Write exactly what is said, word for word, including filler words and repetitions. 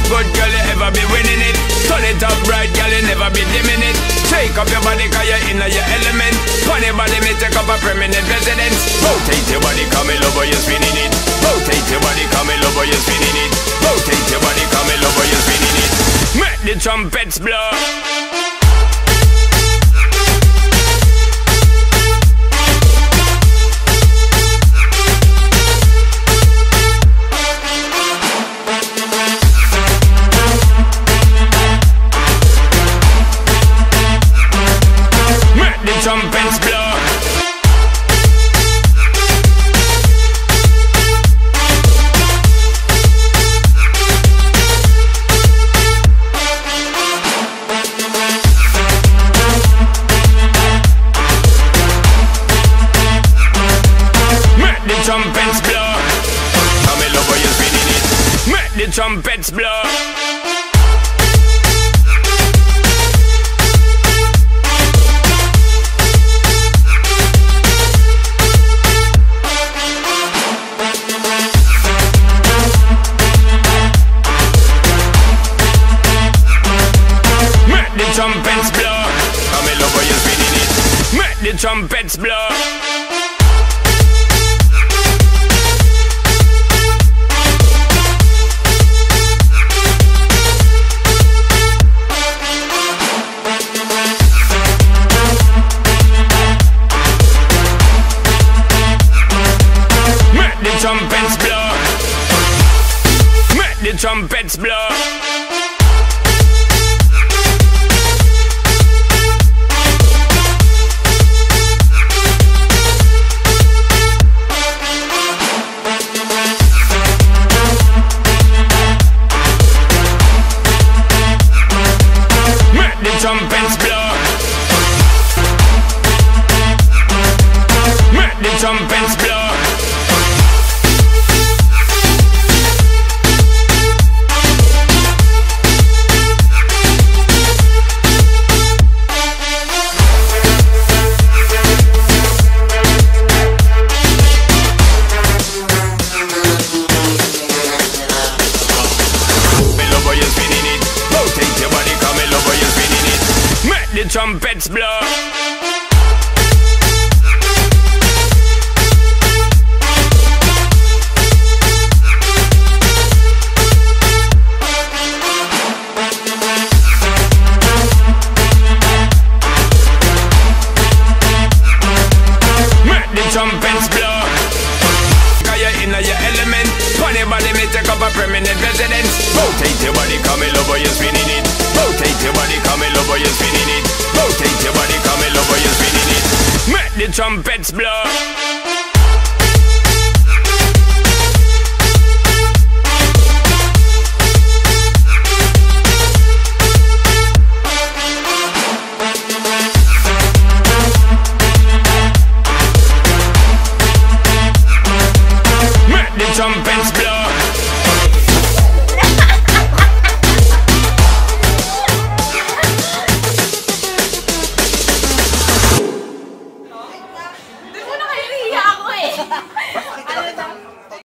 good girl, you ever be winning it. Turn it up right, girl, you never be dimming it. Take up your body, cause you're in your element. Funny body, may take up a permanent residence. Rotate your body, come in love, you're spinning it. Rotate your body, come in love, you're spinning it. Rotate your body, come in love, you're spinning it. Make the trumpets blow. Trumpets blow. Make the trumpets blow. Come in love, you're spinning it. Make the trumpets blow. Trumpets blow. Come in love, you're spinning it. Make the trumpets blow. Make the trumpets blow. Make the trumpets blow. Trumpets blow. Make the trumpets blow. The trumpets blow. Make the trumpets blow. Cause you're in your element. Funny body may take up a permanent residence. Rotate your body, come in love, you're spinning it. Rotate your body, come in love, you're spinning it. Rotate your body, come in love, you're spinning it. Make the trumpets blow.